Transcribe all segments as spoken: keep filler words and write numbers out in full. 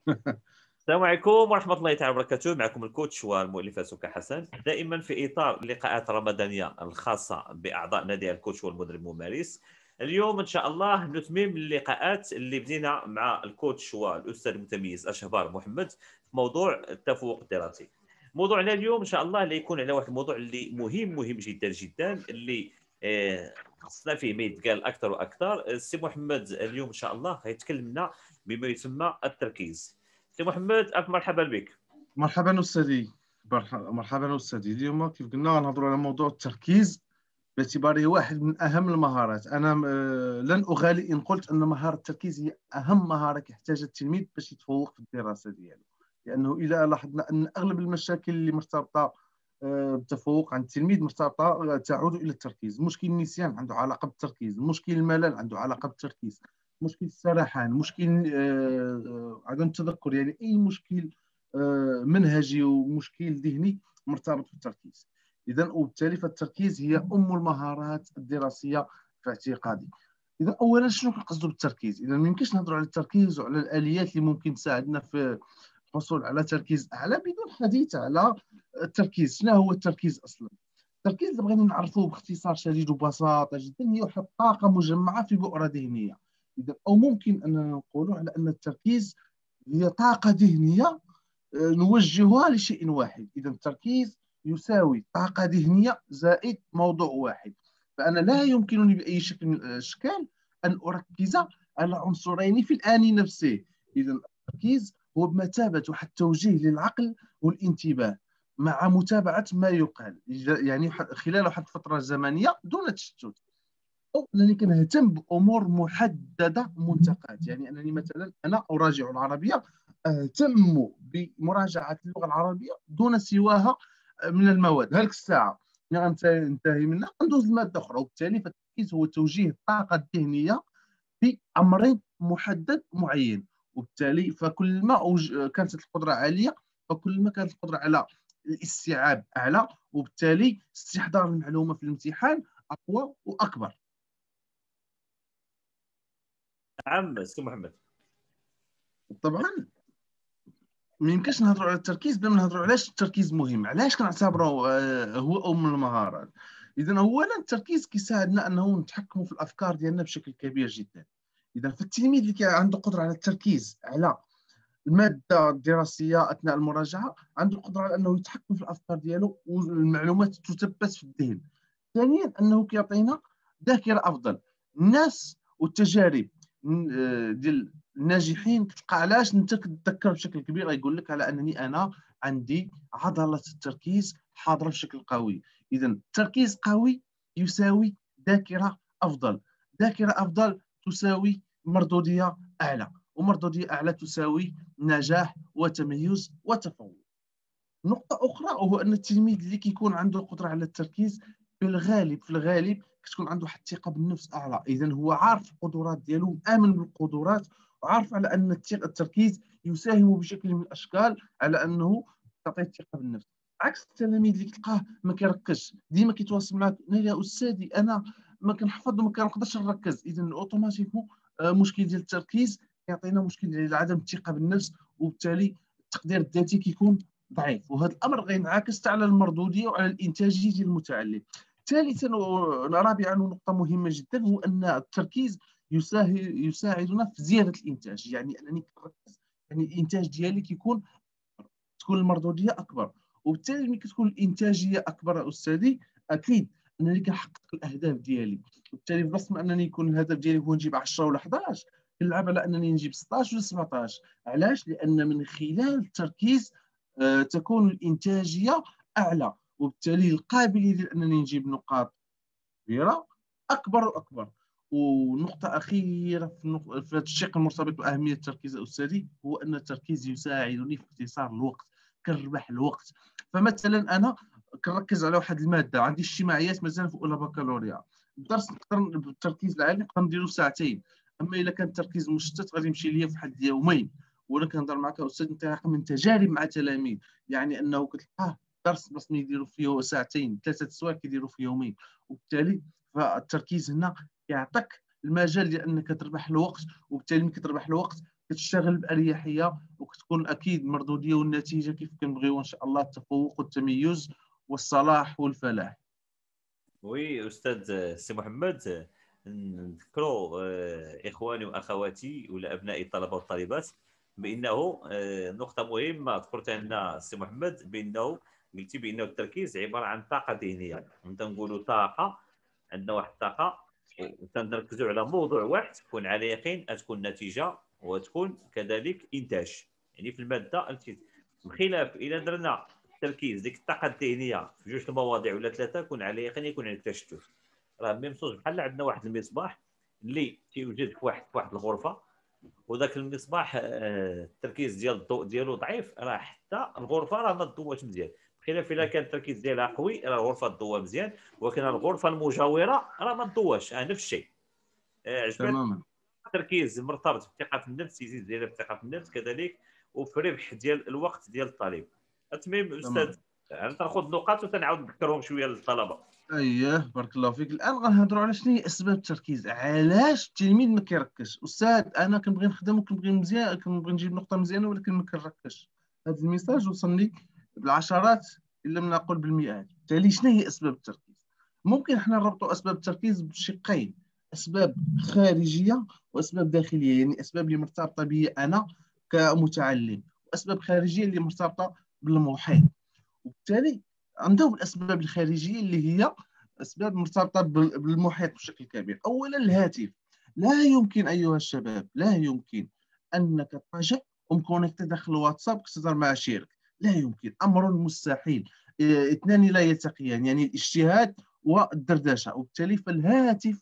السلام عليكم ورحمة الله تعالى وبركاته. معكم الكوتش والمؤلفة سكا حسن، دائما في إطار اللقاءات الرمضانية الخاصة بأعضاء نادي الكوتش والمدرب الممارس. اليوم إن شاء الله نتمم اللقاءات اللي بدينا مع الكوتش والأستاذ المتميز أشهبار محمد في موضوع التفوق الدراسي. موضوعنا اليوم إن شاء الله اللي يكون على واحد الموضوع اللي مهم مهم جدا جدا، اللي آه، خصنا فيه ما يتقال أكثر وأكثر. السي محمد اليوم إن شاء الله هيتكلمنا بما يسمى التركيز. سي محمد، ألف مرحبا بك. مرحبا أستاذي. مرح- مرحبا أستاذي. اليوم كيف قلنا نهضروا على موضوع التركيز باعتباره واحد من أهم المهارات. أنا آه، لن أغالي إن قلت أن مهارة التركيز هي أهم مهارة يحتاجها التلميذ باش يتفوق في الدراسة ديالو، لأنه إذا لاحظنا أن أغلب المشاكل اللي مرتبطة آه، بالتفوق عند التلميذ مرتبطة آه، تعود إلى التركيز. مشكل النسيان عنده علاقة بالتركيز، مشكل الملل عنده علاقة بالتركيز، مشكل السرحان، مشكل آه، آه، عدم التذكر، يعني أي مشكل آه، منهجي ومشكل ذهني مرتبط بالتركيز. إذا وبالتالي فالتركيز هي أم المهارات الدراسية في اعتقادي. إذا أولا شنو كنقصدوا بالتركيز؟ إذا ما يمكنش نهضروا على التركيز وعلى الآليات اللي ممكن تساعدنا في الحصول على تركيز أعلى بدون حديث على التركيز. شنو هو التركيز أصلا؟ التركيز اللي بغينا نعرفوه باختصار شديد وببساطة جدا هي واحد الطاقة مجمعة في بؤرة ذهنية. إذا أو ممكن أننا نقولوا على أن التركيز هي طاقة ذهنية نوجهها لشيء واحد. إذا التركيز يساوي طاقة ذهنية زائد موضوع واحد. فأنا لا يمكنني بأي شكل من الأشكال أن أركز على عنصرين في الآن نفسه. إذا التركيز هو بمثابة واحد التوجيه للعقل والانتباه مع متابعة ما يقال، يعني خلال واحد الفترة زمنية دون تشتت، أو أنني كنهتم بأمور محددة منتقات. يعني أنني مثلا أنا أراجع العربية، أهتم بمراجعة اللغة العربية دون سواها من المواد. هذيك الساعة ننتهي منها ندوز لمادة أخرى. وبالتالي فالتركيز هو توجيه الطاقة الذهنية في أمر محدد معين. وبالتالي فكل ما أوج- كانت القدرة عالية فكل ما كانت القدرة على الاستيعاب أعلى، وبالتالي استحضار المعلومة في الامتحان أقوى وأكبر. نعم سي محمد. طبعا ما يمكنش نهضروا على التركيز بلا ما نهضروا علاش التركيز مهم، علاش كنعتبره آه، هو ام المهارات. اذا اولا التركيز كيساعدنا انه نتحكموا في الافكار ديالنا بشكل كبير جدا. اذا فالتلميذ اللي كان عنده قدره على التركيز على الماده الدراسيه اثناء المراجعه عنده القدره على انه يتحكم في الافكار ديالو والمعلومات تثبت في الذهن. ثانيا انه كيعطينا ذاكره افضل. الناس والتجارب آه، ديال الناجحين كتلقى علاش انت كتذكر بشكل كبير يقول لك على انني انا عندي عضله التركيز حاضره بشكل قوي. اذا التركيز قوي يساوي ذاكره افضل، ذاكره افضل تساوي مردوديه اعلى، ومردوديه اعلى تساوي نجاح وتميز وتفوق. نقطة أخرى هو أن التلميذ اللي كيكون عنده قدرة على التركيز في الغالب في الغالب كتكون عنده واحد الثقة بالنفس أعلى. إذا هو عارف القدرات ديالو، آمن بالقدرات، وعارف على أن التركيز يساهم بشكل من الأشكال على أنه تعطيه الثقة بالنفس. عكس التلاميذ اللي كتلقاه ما كيركزش، ديما كيتواصل معك يا أستاذي أنا ما كنحفظ وما كنقدرش نركز. إذا أوتوماتيكو آه، مشكل ديال التركيز يعطينا مشكل ديال عدم الثقة بالنفس، وبالتالي التقدير الذاتي كيكون ضعيف. وهذا الامر غينعكس على المردوديه وعلى الانتاجيه ديال المتعلم. ثالثا ورابعا ونقطه مهمه جدا هو ان التركيز يساعدنا في زياده الانتاج. يعني انني كنركز يعني الانتاج ديالي كيكون تكون المردوديه اكبر. وبالتالي ملي كتكون الانتاجيه اكبر استاذي اكيد انني كنحقق الاهداف ديالي. وبالتالي في بلاصه ما انني يكون الهدف ديالي هو نجيب عشرة ولا حداش كنلعب على انني نجيب ستطاش ولا سبعطاش. علاش؟ لان من خلال التركيز آه، تكون الانتاجيه اعلى، وبالتالي القابليه ديال انني نجيب نقاط كبيره اكبر واكبر. ونقطه اخيره في, النق... في هذا الشق المرتبط باهميه التركيز استاذي هو ان التركيز يساعدني في اختصار الوقت، كنربح الوقت. فمثلا انا كنركز على واحد الماده، عندي اجتماعيات مثلا في اولى بكالوريا، الدرس نقدر بالتركيز العالي نقدر نديرو ساعتين. اما الا كان التركيز مشتت غادي يمشي ليا في واحد يومين. وانا كنهضر معك استاذ انطلاقا من تجارب مع تلاميذ، يعني انه كتلقاه درس بس ما يديروا فيه ساعتين ثلاثه سوايع كيديروا في يومين. وبالتالي فالتركيز هنا يعطيك المجال ديال انك تربح الوقت، وبالتالي ملي كتربح الوقت كتشتغل باريحيه كتكون اكيد المردوديه والنتيجه كيف كنبغيو ان شاء الله، التفوق والتميز والصلاح والفلاح. وي استاذ سي محمد، نذكروا آه، اخواني واخواتي ولا ابنائي الطلبه والطالبات بانه آه، نقطه مهمه ذكرتها لنا سي محمد، بانه قلتي بانه التركيز عباره عن طاقه ذهنيه. انت نقولوا طاقه، عندنا واحد الطاقه وتنركزوا على موضوع واحد تكون على يقين تكون نتيجه وتكون كذلك انتاج. يعني في الماده انت بخلاف الى درنا التركيز ديك الطاقه الذهنيه في جوج المواضيع ولا ثلاثه، كون على يقين يكون عندك تشتت. راه ميم صوص بحال عندنا واحد المصباح اللي تيوجد في واحد في واحد الغرفه، وذاك المصباح آه، التركيز ديال الضوء ديالو ضعيف، راه حتى الغرفه راه ما تضواش مزيان. بخلاف الا كان التركيز ديالها قوي راه الغرفه تضوى مزيان، ولكن الغرفه المجاوره راه ما تضواش. آه نفس الشيء. آه عجبت تماما. التركيز مرتبط بالثقه في النفس، يزيد ديالها بالثقه في النفس كذلك، وفي الربح ديال الوقت ديال الطالب. المهم استاذ، تمام. انا تناخذ نقاط وتنعاود نذكرهم شويه للطلبه. اييه بارك الله فيك. الان غنهضروا على شنو هي اسباب التركيز، علاش التلميذ ما كيركزش. استاذ انا كنبغي نخدم وكنبغي مزيان، كنبغي نجيب نقطه مزيانه ولكن ما كنركزش. هذا الميساج وصلني بالعشرات ان لم نقل بالمئات. بالتالي شنو هي اسباب التركيز؟ ممكن احنا نربطوا اسباب التركيز بشقين: اسباب خارجيه واسباب داخليه. يعني اسباب اللي مرتبطه بي انا كمتعلم، واسباب خارجيه اللي مرتبطه بالمحيط. وبالتالي عندهم الاسباب الخارجيه اللي هي اسباب مرتبطه بالمحيط بشكل كبير. اولا الهاتف. لا يمكن ايها الشباب، لا يمكن انك تراجع ومكونكتي داخل الواتساب كتهضر مع شيرك. لا يمكن، امر مستحيل. إيه، اثنان لا يلتقيان، يعني الاجتهاد والدردشه. وبالتالي فالهاتف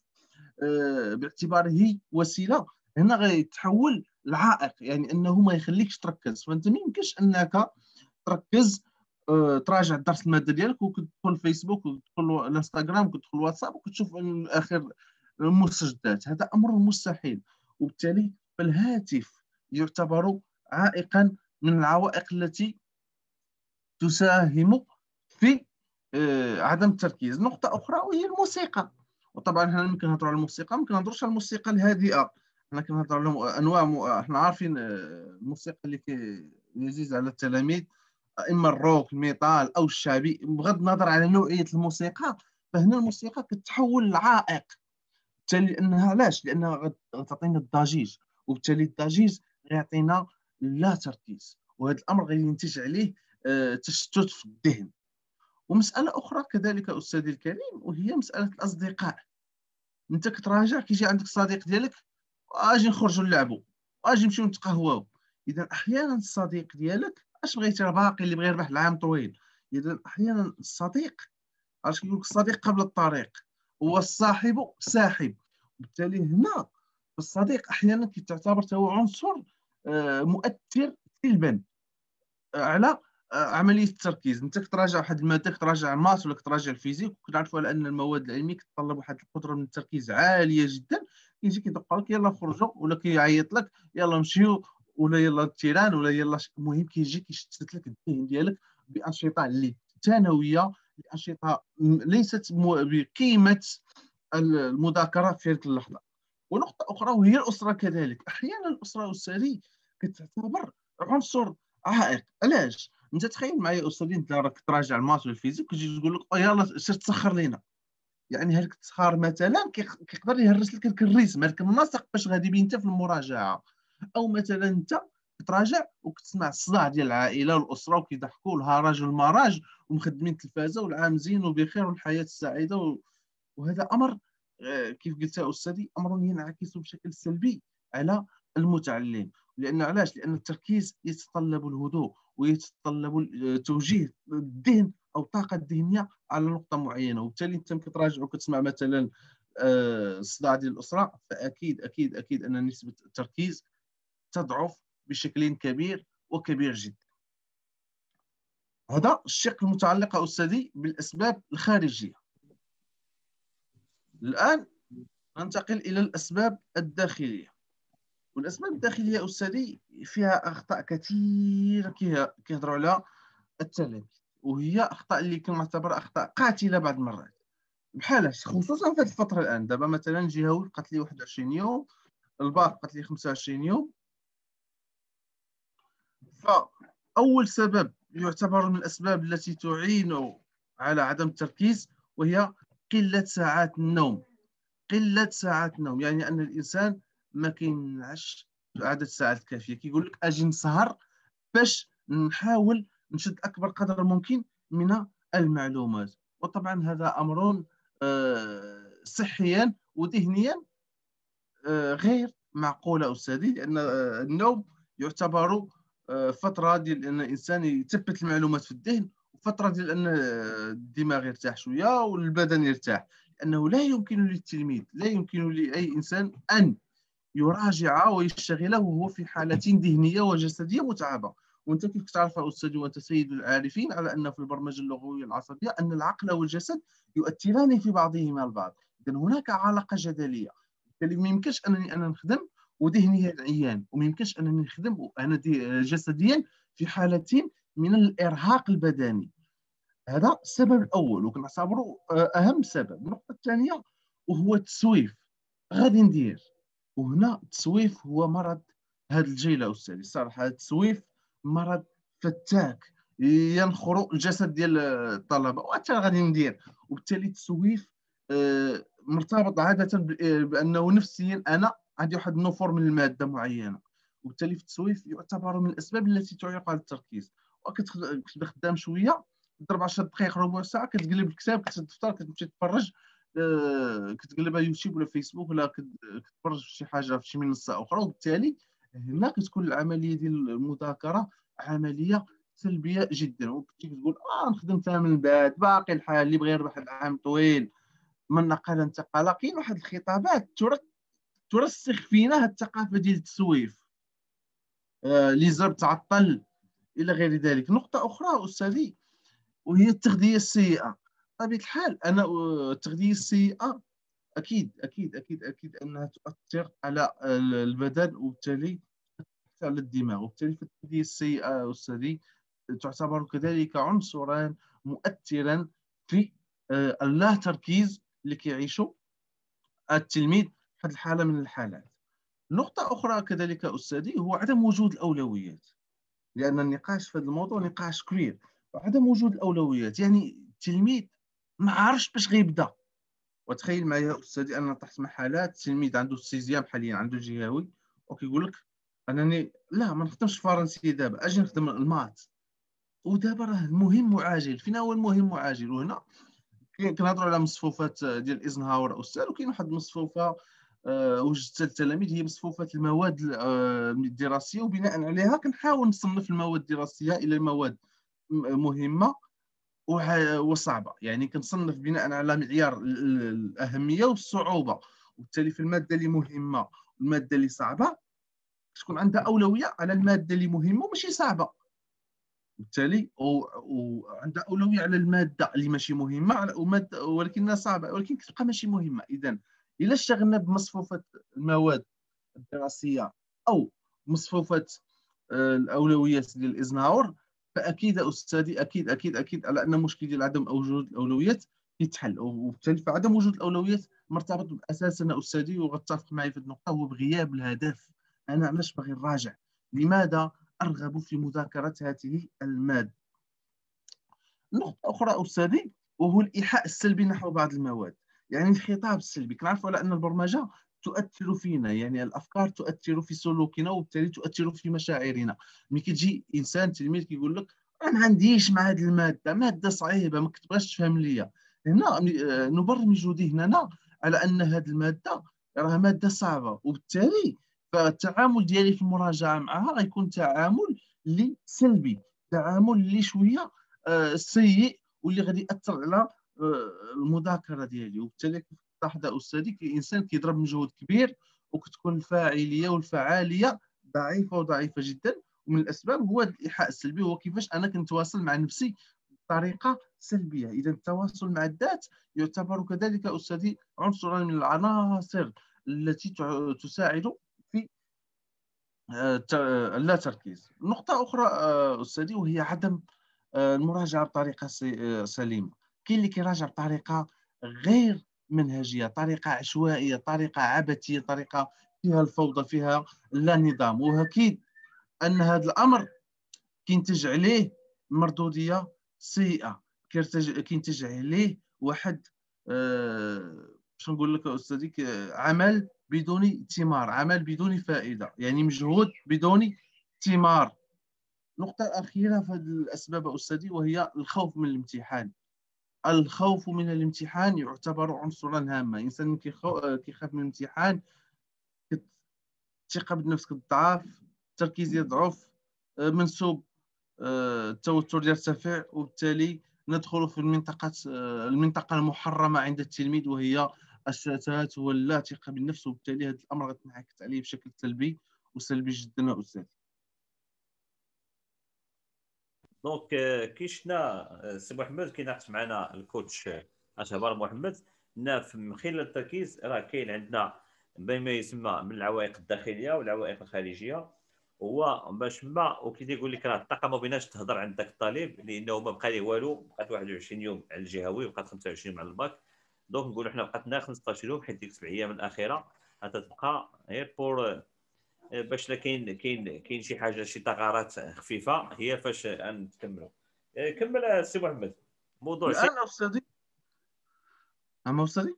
آه، باعتباره وسيله هنا غيتحول لعائق، يعني انه ما يخليكش تركز. فانت ما يمكنش انك تركز آه، تراجع درس الماده ديالك وكتدخل فيسبوك وكتدخل الانستغرام وكتدخل الواتساب وكتشوف اخر المستجدات. هذا امر مستحيل. وبالتالي فالهاتف يعتبر عائقا من العوائق التي تساهم في آه، عدم التركيز. نقطة أخرى وهي الموسيقى. وطبعا هنا ممكن نهضروا على الموسيقى، ممكن نهضروش على الموسيقى الهادئة. حنا كنهضروا على أنواع م... حنا عارفين آه، الموسيقى اللي كيزيز على التلاميذ، اما الروك الميتال او الشعبي. بغض النظر على نوعيه الموسيقى، فهنا الموسيقى كتحول لعائق. بالتالي لانها علاش؟ لانها غتعطينا الضجيج، وبالتالي الضجيج غيعطينا لا تركيز، وهذا الامر غينتج عليه آه، تشتت في الذهن. ومساله اخرى كذلك استاذي الكريم وهي مساله الاصدقاء. انت كتراجع كيجي عندك صديق ديالك، اجي نخرجوا نلعبوا، اجي نمشيو نتقهواو. اذا احيانا الصديق ديالك اش بغيتي، راه باقي اللي بغى يربح العام طويل. اذا احيانا الصديق، عرفتي كيقول لك الصديق قبل الطريق، هو الصاحب ساحب. بالتالي هنا الصديق احيانا كيتعتبر هو عنصر آه، مؤثر سلبا على آه، عمليه التركيز. انت كتراجع واحد الماده، كتراجع الماس ولا كتراجع الفيزيك، وكنعرفوا على ان المواد العلميه كتطلب واحد القدره من التركيز عاليه جدا. كيجي كيدق لك يلا خرجوا، ولا كيعيط لك يلا نمشيو، ولا يلا التيران، ولا يلا ش... المهم كيجي كيشتت لك الذهن ديالك بانشطه اللي ثانويه، بانشطه ليست بقيمه المذاكره في تلك اللحظه. ونقطه اخرى وهي الاسره كذلك. احيانا الاسره والسري كتعتبر عنصر عائق. علاش؟ انت تخيل معايا استاذي، انت راك تراجع الماس والفيزيك وتجي تقول لك يلا سير تسخر لينا. يعني هذاك التسخير مثلا كيقدر يهرس لك الريتم، هذاك النسق باش غادي بيه انت في المراجعه. او مثلا انت كتراجع وكتسمع الصداع ديال العائله والاسره وكيضحكوا الهرج والمراج ومخدمين التلفازه والعام زين وبخير والحياه سعيده و... وهذا امر آه، كيف قلت استاذي امر ينعكس بشكل سلبي على المتعلم. لان علاش؟ لان التركيز يتطلب الهدوء ويتطلب آه، توجيه الذهن او الطاقه الذهنيه على نقطه معينه. وبالتالي انت كتراجع وكتسمع مثلا آه، الصداع ديال الاسره، فاكيد اكيد اكيد ان نسبه التركيز تضعف بشكل كبير وكبير جدا. هذا الشق المتعلق استاذي بالاسباب الخارجيه. الان ننتقل الى الاسباب الداخليه. والاسباب الداخليه استاذي فيها اخطاء كثيره كيهضروا على التلاميذ، وهي اخطاء اللي كنعتبرها اخطاء قاتله بعض المرات. بحال خصوصا في هذه الفتره الان. دابا مثلا الجهوي بقات لي واحد وعشرين يوم، الباك بقات لي خمسة وعشرين يوم. فأول سبب يعتبر من الأسباب التي تعين على عدم التركيز وهي قلة ساعات النوم. قلة ساعات النوم يعني أن الإنسان ما كينعش عدد الساعات الكافية، كيقول لك أجي نسهر باش نحاول نشد أكبر قدر ممكن من المعلومات. وطبعا هذا أمر آه، صحيا وذهنيا آه، غير معقولة أستاذي، لأن آه، النوم يعتبر آه، فترة ديال أن الإنسان يثبت المعلومات في الذهن، وفترة ديال أن آه، الدماغ يرتاح شوية والبدن يرتاح، لأنه لا يمكن للتلميذ، لا يمكن لأي إنسان أن يراجع ويشتغل وهو في حالة ذهنية وجسدية متعبة. وانت كيف تعرف أستاذ وانت سيد العارفين على أن في البرمجة اللغوية العصبية أن العقل والجسد يؤثران في بعضهما البعض، إذن هناك علاقة جدلية. بالتالي ما يمكنش أنني أنا نخدم وذهنيا عيان، وما يمكنش أنني نخدم وأنا جسديا في حالة من الإرهاق البدني. هذا السبب الأول وكنعتبره أهم سبب. النقطة الثانية وهو التسويف. غادي ندير، وهنا التسويف هو مرض هذا الجيل أستاذي، الصراحة التسويف مرض فتاك ينخر الجسد ديال الطلبة وحتى غادي ندير. وبالتالي التسويف آه، مرتبط عادة بأنه نفسيا أنا عندي واحد النفور من المادة معينة، وبالتالي في التسويف يعتبر من الأسباب التي تعيق على التركيز. وكتبدا خدام شوية تضرب عشر دقائق ربع ساعة كتقلب الكتاب كتدفتر كتمشي تفرج آه، كتقلبها يوتيوب ولا فيسبوك ولا كتفرج في شي حاجة في شي منصة أخرى، وبالتالي هنا كتكون العملية ديال المذاكرة عملية سلبية جدا. وكنتي كتقول اه نخدم من بعد باقي الحال اللي بغى يربح العام طويل من نقل انتقل. كاين واحد الخطابات ترسخ فينا هاد الثقافة ديال التسويف آه اللي زرب تعطل إلى غير ذلك. نقطة أخرى أستاذي وهي التغذية السيئة. بطبيعة الحال أنا التغذية السيئة أكيد أكيد أكيد أكيد أنها تؤثر على البدن وبالتالي على الدماغ، وبالتالي التغذية السيئة أستاذي تعتبر كذلك عنصرا مؤثرا في اللا تركيز اللي كيعيشه التلميذ في هذه الحالة من الحالات. نقطة أخرى كذلك أستاذي هو عدم وجود الأولويات، لأن النقاش في هذا الموضوع نقاش كبير. عدم وجود الأولويات يعني التلميذ ما عارفش باش غيبدا. وتخيل معايا أستاذي أنا طحت مع حالات تلميذ عنده السيزيام حاليا عنده جهوي وكيقول لك أنني لا ما نخدمش فرنسي دابا أجي نخدم المات، ودابا راه المهم وعاجل. فينا هو المهم وعاجل؟ وهنا كنهضروا على مصفوفات ديال ايزنهاور أستاذ، وكاين واحد المصفوفة أه وجدتها للتلاميذ هي مصفوفة المواد الدراسية، وبناء عليها كنحاول نصنف المواد الدراسية إلى مواد مهمة وصعبة. يعني كنصنف بناء على معيار الأهمية والصعوبة، وبالتالي في المادة اللي مهمة والمادة اللي صعبة تكون عندها أولوية على المادة اللي مهمة وماشي صعبة، بالتالي وعندها أولوية على المادة اللي ماشي مهمة ومادة ولكنها صعبة ولكن كتبقى ماشي مهمة. إذا إلا اشتغلنا بمصفوفة المواد الدراسية أو مصفوفة الأولويات ديال إيزنهاور فأكيد أستاذي أكيد أكيد أكيد على أن المشكل ديال عدم وجود الأولويات يتحل. وبالتالي فعدم وجود الأولويات مرتبط بأساسنا أستاذي وغتفق معي في النقطة هو بغياب الهدف. أنا علاش باغي نراجع؟ لماذا أرغب في مذاكرة هذه المادة؟ نقطة أخرى أستاذي وهو الإيحاء السلبي نحو بعض المواد، يعني الخطاب السلبي. كنعرفوا على أن البرمجة تؤثر فينا، يعني الأفكار تؤثر في سلوكنا وبالتالي تؤثر في مشاعرنا. ملي كتجي إنسان تلميذ كيقول لك أنا ما عنديش مع هذه المادة، مادة صعيبة ما كتبغاش تفهم ليا، هنا نبرمج ذهننا على أن هذه المادة راها مادة صعبة، وبالتالي فالتعامل ديالي في المراجعة معها غيكون تعامل اللي سلبي، تعامل اللي شوية آه سيء واللي غادي يأثر على آه المذاكرة ديالي. وبالتالي كيف تلاحظ أستاذي كإنسان كيضرب مجهود كبير وكتكون الفاعلية والفعالية ضعيفة وضعيفة جدا. ومن الأسباب هو الإيحاء السلبي، هو كيفاش أنا كنتواصل مع نفسي بطريقة سلبية. إذا التواصل مع الذات يعتبر كذلك أستاذي عنصرا من العناصر التي تساعد في اللا تركيز. نقطة أخرى أستاذي وهي عدم المراجعة بطريقة سليمة. كاين اللي كيراجع بطريقة غير منهجية، طريقة عشوائية، طريقة عبثية، طريقة فيها الفوضى، فيها لا نظام. وأكيد أن هذا الأمر كينتج عليه مردوديه سيئه، كينتج عليه واحد آه باش نقول لك استاذي عمل بدون ثمار، عمل بدون فائده، يعني مجهود بدون ثمار. نقطه اخيره في هذه الاسباب استاذي وهي الخوف من الامتحان. الخوف من الامتحان يعتبر عنصرا هاما. الانسان كيخاف من الامتحان، الثقه بالنفس كتضعف، التركيز يضعف، منسوب التوتر يرتفع، وبالتالي ندخل في المنطقة المنطقة المحرمة عند التلميذ وهي الشتات ولا ثقة بالنفس، وبالتالي هذا الأمر غتنعكس عليه بشكل سلبي وسلبي جدا أستاذ. دونك كي شفنا سي محمد كي ناقش معنا الكوتش اشهبار محمد، من خلال التركيز راه كاين عندنا بين ما يسمى من العوائق الداخليه والعوائق الخارجيه. هو باش ما وكي تيقول لك راه الطاقه ما بيناش تهضر عند ذاك الطالب لانه ما بقى ليه والو، بقات واحد وعشرين يوم على الجهوي وبقات خمسة وعشرين على الباك. دونك نقولوا حنا بقات لنا خمسطاش يوم حيت ديك سبع ايام الاخيره غتبقى غير بور باش لا كاين كاين كاين شي حاجه شي ثغرات خفيفه هي فاش نكملوا. كمل سي محمد موضوع شيق. الآن أستاذي أما أستاذي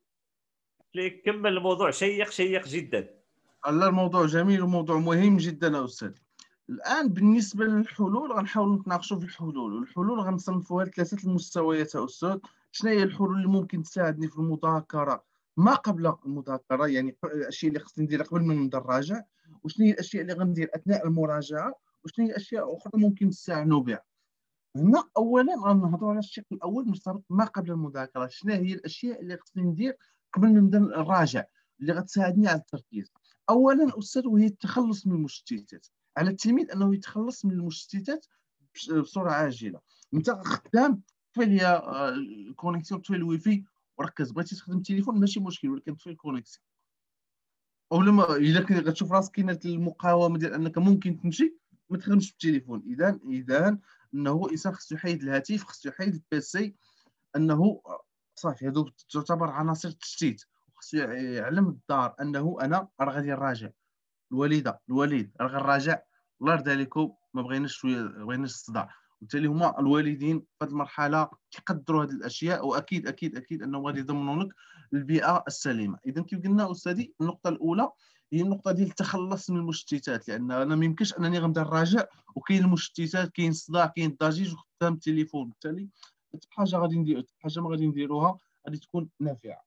كمل الموضوع شيق شيق جدا. الله، الموضوع جميل وموضوع مهم جدا أستاذ. الآن بالنسبة للحلول غنحاولوا نتناقشوا في الحلول، والحلول غنصنفوها لثلاثة المستويات يا أستاذ. شنو هي الحلول اللي ممكن تساعدني في المذاكرة ما قبل المذاكرة، يعني الأشياء اللي خصني نديرها قبل ما نبدا نراجع، وشنو هي الأشياء اللي غندير أثناء المراجعة، وشنو هي الأشياء أخرى ممكن تستعانوا بها. هنا أولا غنهضروا على الشق الأول مرتبط ما قبل المذاكرة. شنو هي الأشياء اللي خصني ندير قبل ما نبدا نراجع اللي غتساعدني على التركيز؟ أولا أستاذ وهي التخلص من المشتتات. على التلميذ انه يتخلص من المشتتات بصوره عاجله. انت خدام طفي لي الكونيكسيون، طفي الواي فاي وركز. بغيتي تخدم التليفون ماشي مشكل، ولكن طفي الكونيكسيون. او لما الا كنت غتشوف راسك كاينه المقاومه ديال انك ممكن تمشي ما تخدمش بالتليفون، اذا اذا انه انسان خصو يحيد الهاتف، خصو يحيد البيسي، انه صافي هذو تعتبر عناصر التشتيت. خصو يعلم الدار انه انا راه غادي نراجع، الوالده الوالد راه غنراجع، الله يرضي عليكم ما بغيناش شويه ما بغيناش الصداع. وبالتالي هما الوالدين في هذه المرحله كيقدروا هذه الاشياء، واكيد اكيد اكيد انه غادي يضمنوا لك البيئه السليمه. اذا كيف قلنا استاذي النقطه الاولى هي النقطه ديال التخلص من المشتتات، لان انا ما يمكنش انني غنبدا نراجع وكاين المشتتات، كاين الصداع، كاين الضجيج وخدام التليفون. بالتالي حاجه غادي ندير حاجه ما غادي نديروها غادي تكون نافعه.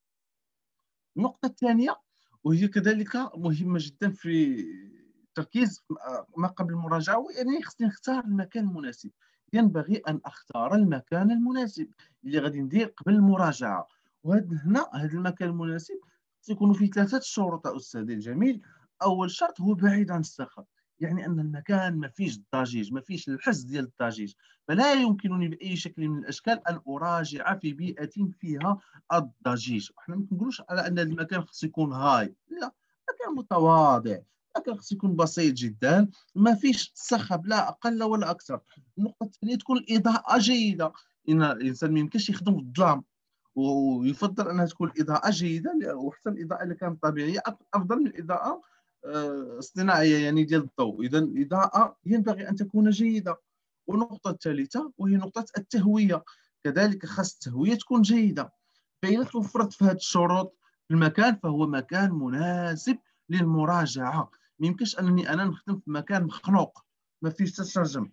النقطه الثانيه وهي كذلك مهمة جدا في التركيز ما قبل المراجعة، يعني خصني نختار المكان المناسب. ينبغي أن أختار المكان المناسب اللي غادي ندير قبل المراجعة. وهذا هنا هذا المكان المناسب يكون فيه ثلاثة شروط أستاذي الجميل. أول شرط هو بعيد عن الصخب، يعني أن المكان ما فيش الضجيج، ما فيش الحس ديال الضجيج. فلا يمكنني بأي شكل من الأشكال أن أراجع في بيئة فيها الضجيج. احنا ما كنقولوش على ان المكان خصو يكون هاي، لا، مكان متواضع، مكان خصو يكون بسيط جدا، ما فيش صخب لا اقل ولا اكثر. النقطه الثانيه تكون الاضاءه جيده، ان الانسان ما يمكنش يخدم في الظلام، ويفضل انها تكون الاضاءه جيده، وحتى الاضاءه اللي كانت طبيعيه افضل من الاضاءه اصطناعيه يعني ديال الضوء. اذا الاضاءه ينبغي ان تكون جيده. والنقطه الثالثه وهي نقطه التهويه، كذلك خاص التهويه تكون جيده. فإذا توفرت في هذه الشروط في المكان فهو مكان مناسب للمراجعة. ما يمكنش أنني أنا نخدم في مكان مخنوق ما فيش تشرجم.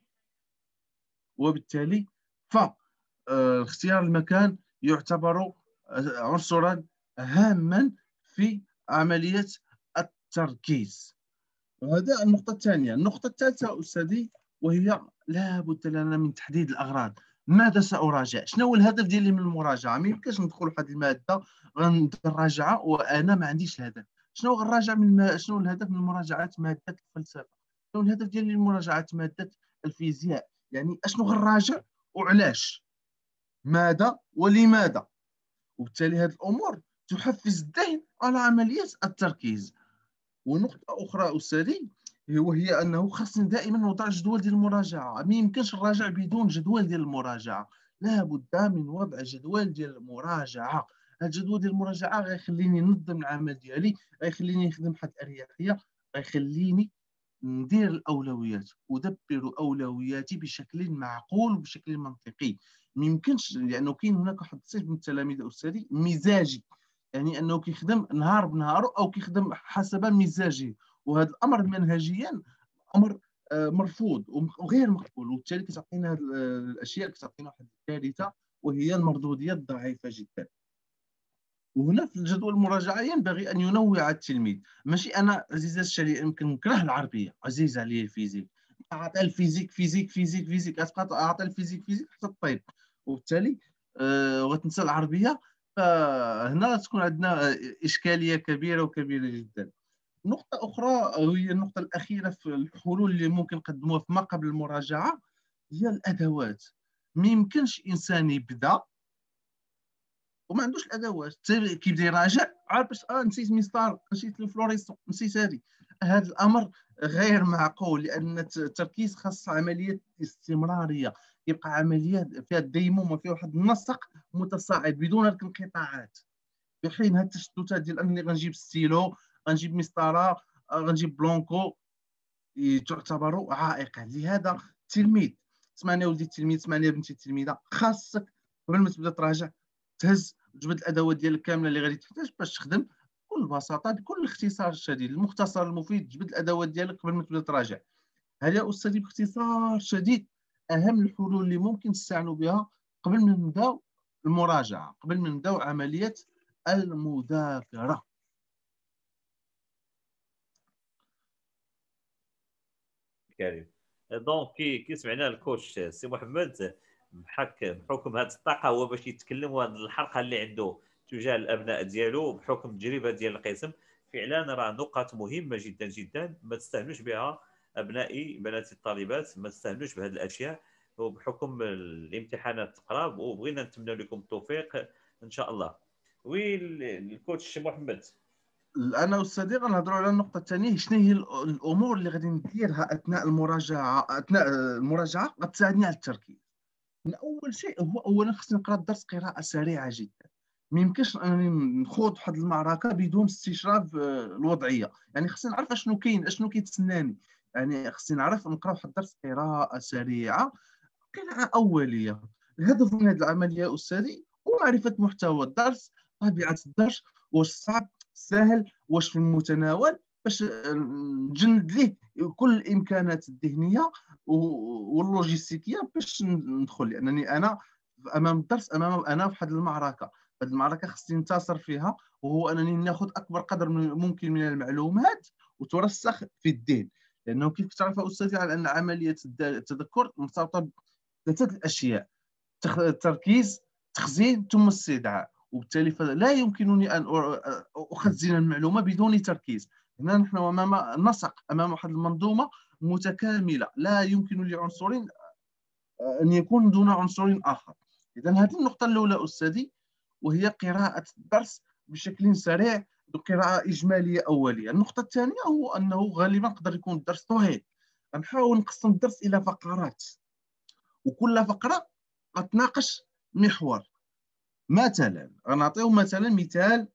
وبالتالي فاختيار المكان يعتبر عنصرا هاما في عملية التركيز. وهذا النقطة الثانية. النقطة الثالثة أستاذي وهي لا بد لنا من تحديد الأغراض. ماذا سأراجع؟ شنو هو الهدف ديالي من المراجعة؟ ما يمكنش ندخل واحد المادة غندير الراجعة وأنا ما عنديش الهدف. شنو غنراجع من ما... شنو الهدف من مراجعة مادة الفلسفة؟ شنو الهدف ديالي من مراجعة مادة الفيزياء؟ يعني أشنو غنراجع وعلاش؟ ماذا ولماذا؟ وبالتالي هذه الأمور تحفز الذهن على عملية التركيز. ونقطة أخرى أستاذي وهي أنه خاصني دائما نوضع جدول ديال المراجعة. ما يمكنش نراجع بدون جدول ديال المراجعة، لا بد من وضع جدول ديال المراجعة. هذا الجدول ديال المراجعة غيخليني ننظم العمل ديالي، غيخليني نخدم بواحد الأريحية، غيخليني ندير الاولويات، ادبر اولوياتي بشكل معقول وبشكل منطقي. ما يمكنش، لانه كاين هناك واحد الصنف من التلاميذ استاذي مزاجي، يعني انه كيخدم نهار بنهار او كيخدم حسب مزاجه، وهذا الامر منهجيا امر آه، مرفوض وغير مقبول، وبالتالي كتعطينا هذه الاشياء، كتعطينا واحد الكارثه وهي المردوديه الضعيفه جدا. وهنا في الجدول المراجعه ينبغي ان ينوع التلميذ. ماشي انا عزيزي الشريف يمكن نكره العربيه، عزيز علي الفيزيك، اعطي الفيزيك فيزيك فيزيك فيزيك غتبقى اعطي الفيزيك فيزيك حتى الطيب، وبالتالي آه وغتنسى العربيه. فهنا تكون عندنا اشكاليه كبيره وكبيره جدا. نقطه اخرى وهي النقطه الاخيره في الحلول اللي ممكن نقدموها فيما قبل المراجعه، هي الادوات. ما يمكنش انسان يبدا وما عندوش الادوات، حتى كيبدا يراجع عارف باش اه نسيت ميستار، نسيت الفلوريسون، نسيت هذه. هذا الامر غير معقول، لان التركيز خاص عمليه استمراريه، يبقى عمليه فيها الديمومه، فيها واحد النسق متصاعد بدون الانقطاعات. في حين هاد التشتتات ديال انني غنجيب ستيلو، غنجيب مسطره، غنجيب بلونكو، تعتبر عائقا. لهذا التلميذ، اسمعني ولدي التلميذ، اسمعني بنتي التلميذه، خاصك قبل ما تبدا تراجع تهز وتجبد الادوات ديالك كامله اللي غادي تحتاج باش تخدم بكل بساطه بكل اختصار شديد. المختصر المفيد، تجبد الادوات ديالك قبل ما تبدا تراجع. هذا استاذي باختصار شديد اهم الحلول اللي ممكن تستعنوا بها قبل ما نبداو المراجعه، قبل ما نبداو عمليه المذاكره. كريم. دونك كي كي سمعنا الكوتش سي محمد، بحك بحكم هذه الطاقه هو باش يتكلم، وهذه الحلقه اللي عنده تجاه الابناء ديالو بحكم التجربه ديال القسم، فعلا راه نقاط مهمه جدا جدا ما تستهنوش بها ابنائي بناتي الطالبات، ما تستهنوش بهذه الاشياء. وبحكم الامتحانات قراب وبغينا نتمنى لكم التوفيق ان شاء الله. وي الكوتش محمد. انا والصديق غنهضروا على النقطه الثانيه، شنو هي الامور اللي غادي نديرها اثناء المراجعه اثناء المراجعه غتساعدني على التركيز. من اول شيء هو اولا خصني نقرا الدرس قراءه سريعه جدا. ما يمكنش انني نخوض واحد المعركه بدون استشراف آه، الوضعيه، يعني خصني نعرف اشنو كاين، اشنو كيتسناني. يعني خصني نعرف نقرا واحد الدرس قراءه سريعه، قراءه اوليه. الهدف من هذه العمليه استاذي هو معرفه محتوى الدرس، طبيعه الدرس، واش صعب سهل، واش في المتناول، باش آه، نجند ليه كل الامكانات الذهنيه واللوجستيكيه باش ندخل. لانني انا امام الدرس، امام انا في واحد المعركه، هذه المعركه خصني ننتصر فيها، وهو انني ناخذ اكبر قدر ممكن من المعلومات وترسخ في الذهن. لانه كيف تعرف استاذي على ان عمليه التذكر مرتبطه بثلاثه الاشياء: التركيز، تخزين، ثم استدعاء. وبالتالي فلا يمكنني ان اخزن المعلومه بدون تركيز. هنا نحن امام نسق، امام واحد المنظومه متكامله، لا يمكن لعنصر ان يكون دون عنصر اخر. اذا هذه النقطه الاولى استاذي، وهي قراءه الدرس بشكل سريع، بقراءه اجماليه اوليه. النقطه الثانيه هو انه غالبا قدر يكون الدرس طويل، نحاول نقسم الدرس الى فقرات، وكل فقره غتناقش محور. مثلا غنعطيو مثلا مثال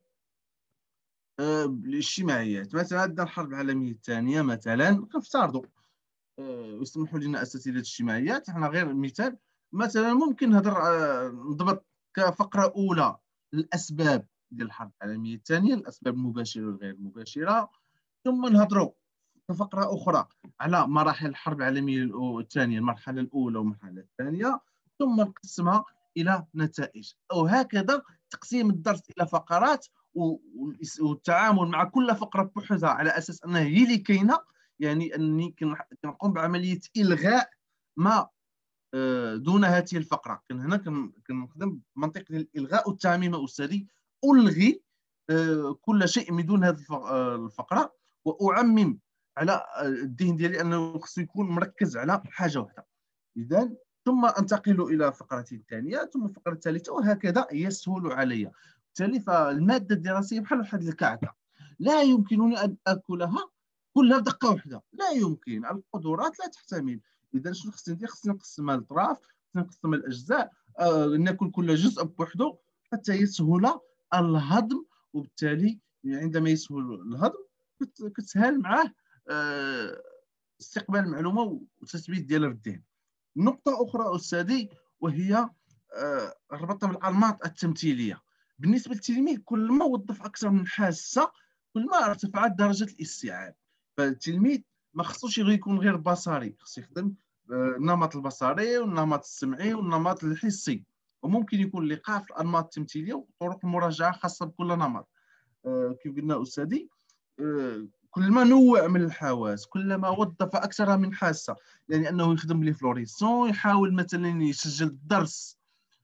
آه، الاجتماعيات. مثلا عندنا الحرب العالميه الثانيه، مثلا كنفترضوا يسمحوا لنا اساتذه الاجتماعيات، احنا غير مثال، مثلا ممكن نهضر نضبط كفقره اولى الاسباب ديال الحرب العالميه الثانيه، الاسباب المباشره والغير المباشره. ثم نهضروا كفقره اخرى على مراحل الحرب العالميه الثانيه، المرحله الاولى والمرحله الثانيه، ثم نقسمها الى نتائج. او هكذا تقسيم الدرس الى فقرات، والتعامل مع كل فقره بحثها على اساس انها هي اللي كاينه. يعني اني كنقوم بعمليه الغاء ما دون هذه الفقره. كان هنا كنخدم بمنطق الالغاء والتعميم استاذي، الغي كل شيء من دون هذه الفقره، واعمم على الذهن ديالي انه خصو يكون مركز على حاجه واحده. اذا ثم انتقل الى الفقره الثانيه، ثم الفقره الثالثه، وهكذا يسهل علي. بالتالي فالماده الدراسيه بحال واحد الكعكه، لا يمكنني ان اكلها كلها بدقه واحده، لا يمكن، القدرات لا تحتمل. اذا شنو خصني ندير؟ خصني نقسمها لاطراف، خصني نقسمها لاجزاء، آه، ناكل كل جزء بوحده حتى يسهل الهضم. وبالتالي عندما يسهل الهضم كتسهل معاه آه استقبال المعلومه وتثبيت ديالها في الذهن. نقطه اخرى استاذي وهي آه، ربطها بالانماط التمثيليه. بالنسبه للتلميذ كل ما وظف اكثر من حاسه كل ما ارتفعت درجه الاستيعاب. فالتلميذ ما خصوش يكون غير بصري، خص يخدم آه، النمط البصري والنمط السمعي والنمط الحسي، وممكن يكون لقاء في الانماط التمثيليه وطرق المراجعه خاصه بكل نمط. آه، كيف قلنا استاذي آه، كل ما نوع من الحواس كل ما وظف اكثر من حاسه، يعني انه يخدم لي فلوريسون، يحاول مثلا يسجل الدرس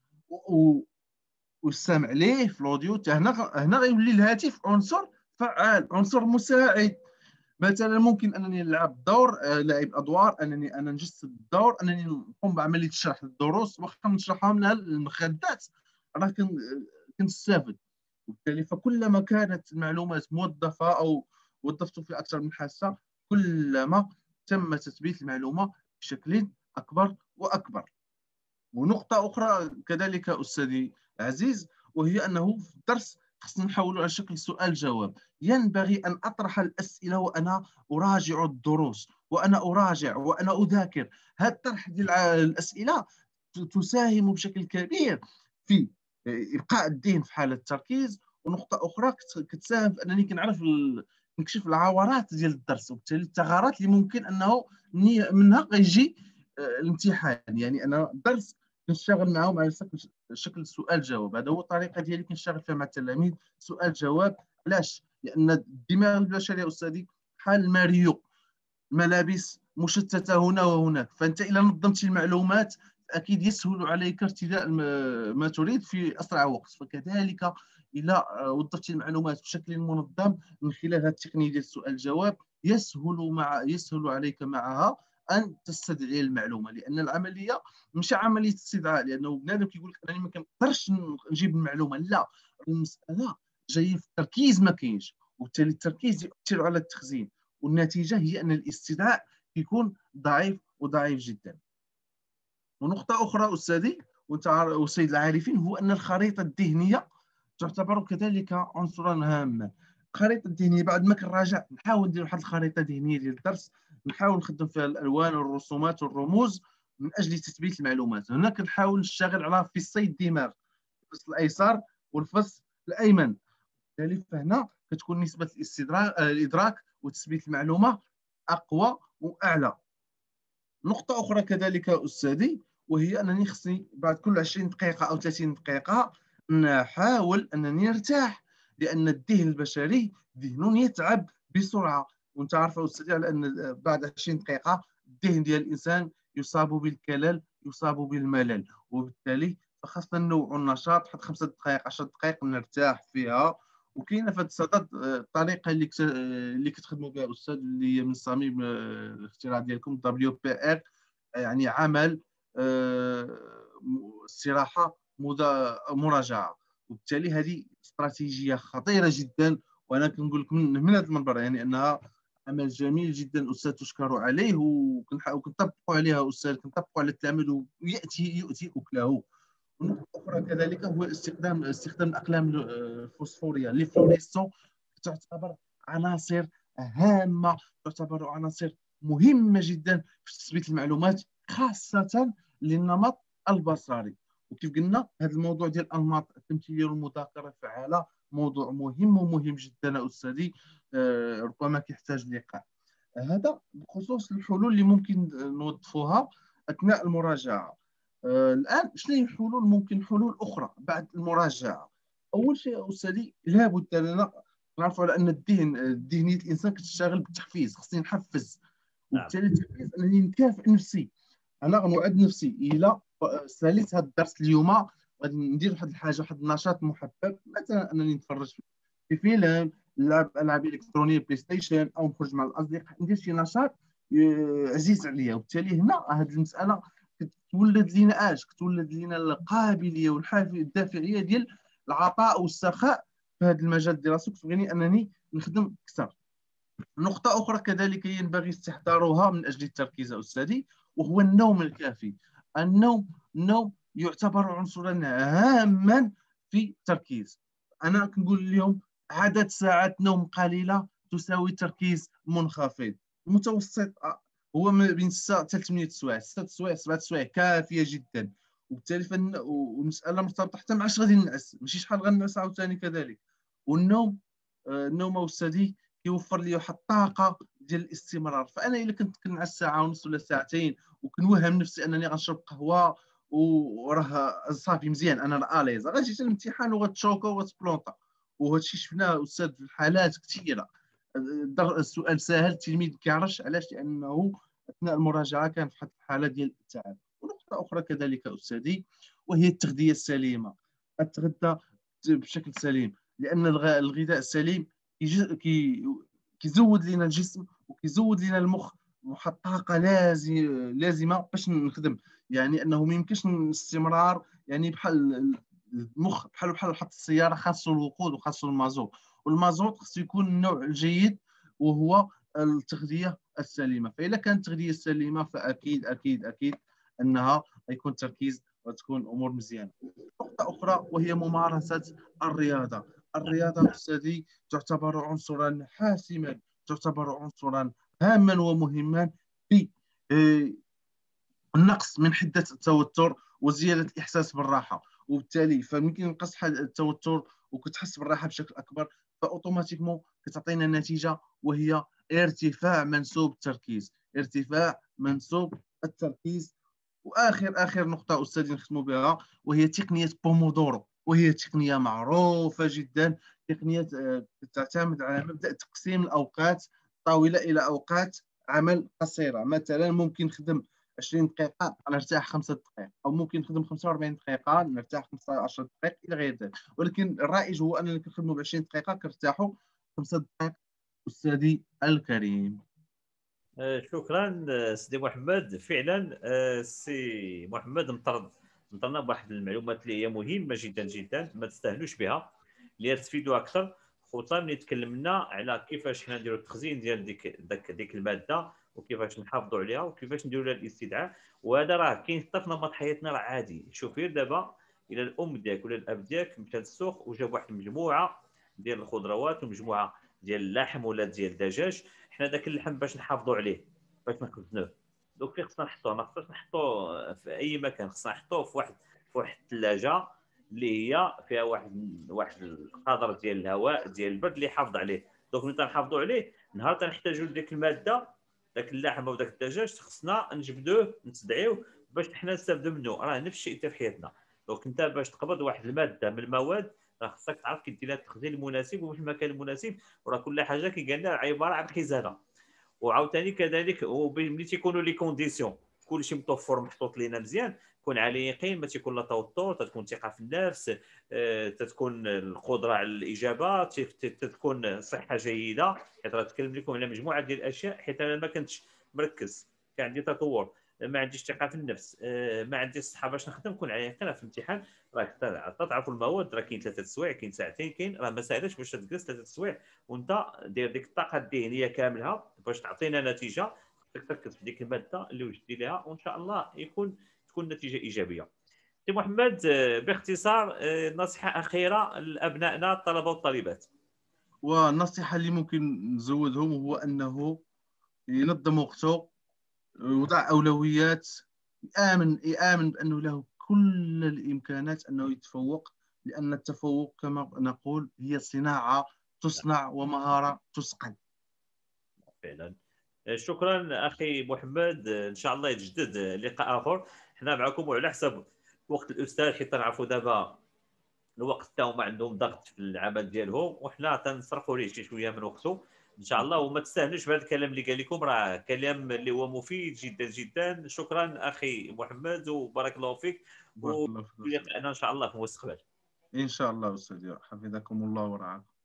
والسمع ليه في الاوديو. هنا هنا غيولي الهاتف عنصر فعال، عنصر مساعد. مثلا ممكن انني نلعب دور آه، لاعب ادوار، انني انا نجسد الدور، انني نقوم بعمليه شرح الدروس واخا نشرحها من المخدات راه كنستافد. وبالتالي فكلما كانت المعلومات موظفه او وظفت في اكثر من حاسه كلما تم تثبيت المعلومه بشكل اكبر واكبر. ونقطه اخرى كذلك استاذي عزيز وهي انه في الدرس خصنا نحولوا على شكل سؤال جواب. ينبغي ان اطرح الاسئله وانا اراجع الدروس وانا اراجع وانا اذاكر. هذا الطرح ديال الاسئله تساهم بشكل كبير في ابقاء الذهن في حاله التركيز. ونقطه اخرى كتساهم في انني كنعرف نكشف العورات ديال الدرس، وبالتالي الثغرات اللي ممكن انه منها غيجي الامتحان. يعني انا الدرس كنشتغل معاهم على شكل شكل سؤال جواب. هذا هو الطريقه ديالي كنشتغل فيها مع التلاميذ، سؤال جواب. علاش؟ لان الدماغ البشري استاذي بحال الماريو، ملابس مشتته هنا وهناك. فانت اذا نظمت المعلومات اكيد يسهل عليك ارتداء ما تريد في اسرع وقت. فكذلك اذا وظفت المعلومات بشكل منظم من خلال هذه التقنيه ديال السؤال الجواب يسهل مع يسهل عليك معها ان تستدعي المعلومه. لان العمليه مش عمليه استدعاء، لانه بنادم كيقول لك انا ما كنقدرش نجيب المعلومه. لا، المساله جايه في التركيز ما كاينش، وبالتالي التركيز يؤثر على التخزين، والنتيجه هي ان الاستدعاء يكون ضعيف وضعيف جدا. ونقطه اخرى استاذي وانت وسيد العارفين هو ان الخريطه الذهنيه تعتبر كذلك عنصرا هاما. الخريطه الذهنيه بعد ما كنراجع نحاول ندير واحد الخريطه ذهنيه ديال الدرس، نحاول نخدم فيها الالوان والرسومات والرموز من اجل تثبيت المعلومات. هنا كنحاول نشتغل على فصي الدماغ، الفص الايسر والفص الايمن. بالتالي فهنا كتكون نسبه الاستدراك الادراك وتثبيت المعلومه اقوى واعلى. نقطه اخرى كذلك استاذي وهي انني خصني بعد كل عشرين دقيقه او ثلاثين دقيقه نحاول انني نرتاح، لان الذهن البشري ذهن يتعب بسرعه. وانت عارف استاذي على ان بعد عشرين دقيقه الذهن ديال الانسان يصاب بالكلل، يصاب بالملل. وبالتالي فخاصنا ننوعوا النشاط، واحد خمسة دقائق عشر دقائق نرتاح فيها. وكاينه في هذا الصدد الطريقه اللي كت... اللي كتخدموا بها استاذ اللي هي من صميم الاختراع ديالكم دبليو بي ار، يعني عمل استراحه مراجعه. وبالتالي هذه استراتيجيه خطيره جدا، وانا كنقول لكم من هذا المنبر يعني انها عمل جميل جدا استاذ تشكر عليه، وكنطبقوا عليها استاذ، كنطبقوا على التعامل وياتي يؤتي اكله. ونقطة أخرى كذلك هو استخدام استخدام الأقلام الفوسفورية لي فلوريسون، تعتبر عناصر هامة، تعتبر عناصر مهمة جدا في تثبيت المعلومات خاصة للنمط البصري. وكيف قلنا هذا الموضوع ديال الأنماط التمثيلية والمذاكرة الفعالة موضوع مهم ومهم جدا أستاذي، ربما كيحتاج لقاء. هذا بخصوص الحلول اللي ممكن نوظفوها أثناء المراجعة. آه، الآن شنو هي الحلول؟ ممكن حلول أخرى بعد المراجعة. أول شيء أستاذي لابد أننا نعرفوا على أن الذهن ذهنية الإنسان كتشتغل بالتحفيز، خصني نحفز. نعم. وبالتالي التحفيز أنني نكافئ نفسي، أنا غنوعد نفسي إلى ساليت هذا الدرس اليوم غادي ندير واحد الحاجة، واحد النشاط محبب، مثلا أنني نتفرج في فيلم، نلعب ألعاب إلكترونية بلاي ستيشن، أو نخرج مع الأصدقاء، ندير شي نشاط آه، عزيز عليا. وبالتالي هنا هذه المسألة كتولد لينا اش كتولد لينا القابليه والحافز الدافعيه ديال العطاء والسخاء في هذا المجال الدراسي، كتبغيني انني نخدم اكثر. نقطه اخرى كذلك ينبغي استحضارها من اجل التركيز استاذي وهو النوم الكافي. النوم النوم يعتبر عنصرا هاما في التركيز. انا كنقول اليوم عدد ساعات نوم قليله تساوي تركيز منخفض. المتوسط هو ما بين ستة حتى ثمانية سوايع، ستة سوايع سبعة سوايع كافيه جدا. وبالتالي فن... والمساله مرتبطه حتى مع اش غادي نعس، ماشي شحال غنعس عاوتاني كذلك. والنوم، آه، النوم استاذي كيوفر لي واحد الطاقه ديال الاستمرار. فانا الا كنت كنعس ساعه ونص ولا ساعتين وكنوهم نفسي انني غنشرب قهوه وراه صافي مزيان، انا اليز غتجي حتى الامتحان وغتشوكا وغتبلونطا. وهذا الشيء شفناه استاذ في الحالات كثيره. السؤال سهل، التلميذ كيعرفش علاش، لانه اثناء المراجعه كان في واحد الحاله ديال التعب. ونقطه اخرى كذلك استاذي وهي التغذيه السليمه. اتغذى بشكل سليم، لان الغذاء السليم كي كيزود لنا الجسم وكيزود لنا المخ واحد الطاقه لازمه باش نخدم. يعني انه ما يمكنش الاستمرار، يعني بحال المخ بحال بحال واحد السياره خاصو الوقود وخاصو المازوت، والمازوت خصو يكون النوع الجيد وهو التغذيه السليمه. فاذا كانت التغذيه السليمه فاكيد اكيد اكيد انها يكون التركيز وتكون الامور مزيانه. نقطه اخرى وهي ممارسه الرياضه. الرياضه استاذي تعتبر عنصرا حاسما، تعتبر عنصرا هاما ومهما في النقص من حده التوتر وزياده الاحساس بالراحه. وبالتالي فممكن نقص التوتر وكتحس بالراحه بشكل اكبر، فاوتوماتيكمون كتعطينا نتيجه وهي ارتفاع منسوب التركيز، ارتفاع منسوب التركيز. واخر اخر نقطه استاذي نختموا بها وهي تقنيه بومودورو، وهي تقنيه معروفه جدا. تقنيه تعتمد على مبدا تقسيم الاوقات الطويله الى اوقات عمل قصيره. مثلا ممكن نخدم عشرين دقيقه نرتاح خمسة دقائق، او ممكن نخدم خمسة وأربعين دقيقه نرتاح خمسة عشر دقائق الى غير ذلك. ولكن الرائج هو اننا كنخدموا ب عشرين دقيقه كنرتاحوا خمسة دقائق استاذي الكريم. شكرا سيدي محمد. فعلا سي محمد مطرد مطرنا بواحد المعلومات اللي هي مهمه جدا جدا، ما تستهلوش بها اللي تفيدوا اكثر، خصوصا ملي تكلمنا على كيفاش حنا نديروا التخزين ديال ديك داك ديك الماده وكيفاش نحافظوا عليها وكيفاش نديروا لها الاستدعاء. وهذا راه كاين حتى في نمط حياتنا، راه عادي. شوف غير دابا الى الام ديالك ولا الاب ديالك مشى للسوق وجاب واحد المجموعه ديال الخضروات ومجموعه ديال اللحم ولا ديال الدجاج، حنا داك اللحم باش نحافظوا عليه باش نخزنوه، دوك فين خصنا نحطوه؟ ما خصناش نحطوه في اي مكان، خصنا نحطوه في واحد في واحد الثلاجه اللي هي فيها واحد واحد القدر ديال الهواء ديال البرد اللي يحافظ عليه. دوك ملي تنحافظوا عليه نهار تنحتاجوا ديك الماده داك اللحم او داك الدجاج خصنا نجبدوه نتدعيوه باش حنا نستافدوا منه. راه نفس الشيء حتى في حياتنا. دونك انت باش تقبض واحد الماده من المواد راه خصك تعرف كي دير لها التخزين المناسب وفي المكان المناسب، وراه كل حاجه كيقال لها عباره عن خزانه. وعاوتاني كذلك ملي تيكونوا لي كونديسيون كلشي متوفر محطوط لينا مزيان، كون على يقين، ما تيكون لا توتر، تتكون ثقه في النفس، أه تتكون القدره على الاجابه، تتكون صحه جيده. حيت راه تكلم لكم على مجموعه ديال الاشياء، حيت انا ما كنتش مركز، كان عندي تطور، ما عنديش ثقه في النفس، أه ما عنديش الصحه باش نخدم، كون على يقين في الامتحان راه تعرفوا المواد راه كاين ثلاثه سوايع، كاين ساعتين، كاين راه ما ساهلش باش تجلس ثلاثه سوايع وانت دير ديك الطاقه الذهنيه كاملها باش تعطينا نتيجه. خصك تركز في ديك الماده اللي وجدتي لها وان شاء الله يكون تكون نتيجه ايجابيه. سي محمد باختصار نصيحه اخيره لابنائنا الطلبه والطالبات. والنصيحه اللي ممكن نزودهم هو انه ينظم وقته، يوضع اولويات، يامن يامن بانه له كل الامكانات انه يتفوق، لان التفوق كما نقول هي صناعه تصنع ومهاره تسقل. فعلا. شكرا اخي محمد، ان شاء الله يتجدد لقاء اخر حنا معكم وعلى حسب وقت الاستاذ، حيت نعرفوا دابا الوقت تاعهم عندهم ضغط في العمل ديالهم وحنا تنصرفوا ليه شي شويه من وقته ان شاء الله. وما تستهنوش بهذا الكلام اللي قال لكم، راه كلام اللي هو مفيد جدا جدا. شكرا اخي محمد وبارك الله فيك، بارك الله فيك. ولقاءنا ان شاء الله في المستقبل ان شاء الله استاذ، حفظكم الله ورعاكم.